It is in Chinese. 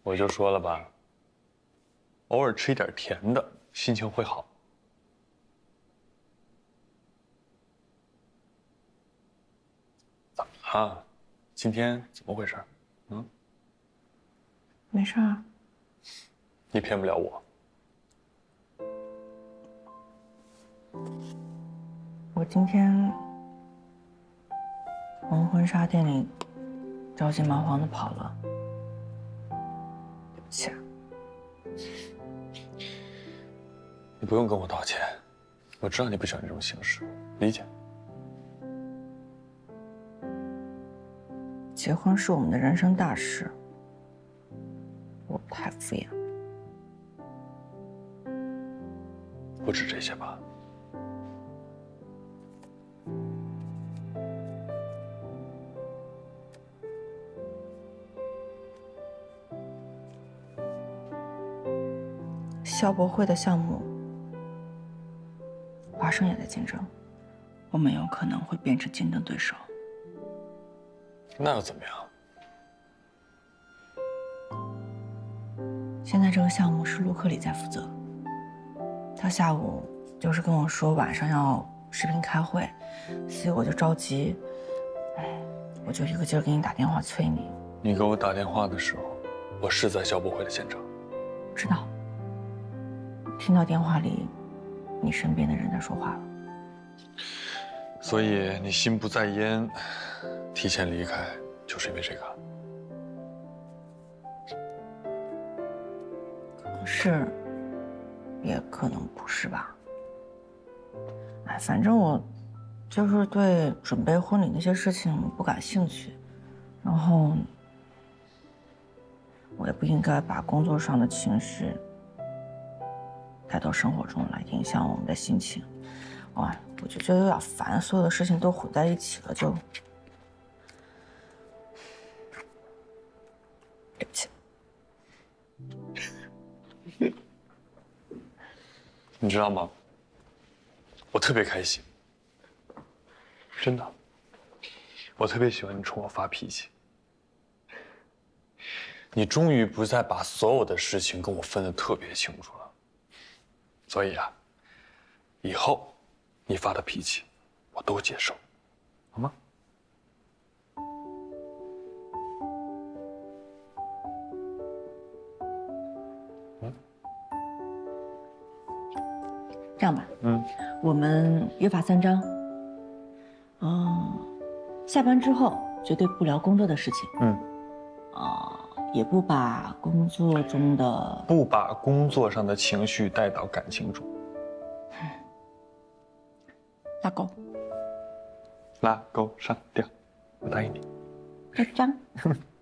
我就说了吧，偶尔吃一点甜的，心情会好。怎么了？今天怎么回事？嗯？ 没事啊。 你骗不了我。 我今天从婚纱店里着急忙慌的跑了，对不起啊。 你不用跟我道歉，我知道你不喜欢这种形式，理解。 结婚是我们的人生大事，我太敷衍了。 不止这些吧？ 校博会的项目，华生也在竞争，我们有可能会变成竞争对手。 那又怎么样？ 现在这个项目是陆克里在负责，他下午就是跟我说晚上要视频开会，所以我就着急，我就一个劲儿给你打电话催你。 你给我打电话的时候，我是在校博会的现场。 知道，听到电话里你身边的人在说话了。 所以你心不在焉，提前离开，就是因为这个。 可能是，也可能不是吧。哎，反正我就是对准备婚礼那些事情不感兴趣，然后我也不应该把工作上的情绪带到生活中来，影响我们的心情。哇，我就觉得有点烦，所有的事情都混在一起了，就对不起。 你知道吗？我特别开心，真的。我特别喜欢你冲我发脾气。你终于不再把所有的事情跟我分得特别清楚了。所以啊，以后你发的脾气，我都接受，好吗？ 这样吧，我们约法三章。下班之后绝对不聊工作的事情。也不把工作中的不把工作上的情绪带到感情中。 拉钩， 拉钩上吊，我答应你。 就这样。